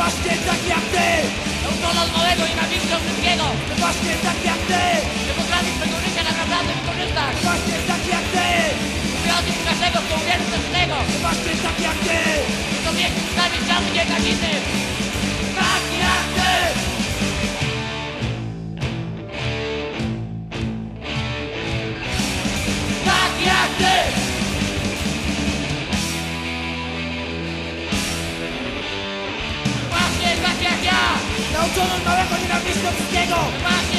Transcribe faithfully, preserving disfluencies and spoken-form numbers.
właśnie tak jak ty. Nauczono od małego nienawiścią wszystkiego. Właśnie tak jak ty. Nie potrafi swego życia tak naprawdę wykorzystać. Właśnie tak jak ty. Mówiących każdego, kto uwierzy coś z tego. Właśnie tak jak ty. To wieki ustawić czasy nie gaziny. Tak jak ty. Tak jak ty. Właśnie tak jak ja. Nauczono od małego nienawiścią wszystkiego. Właśnie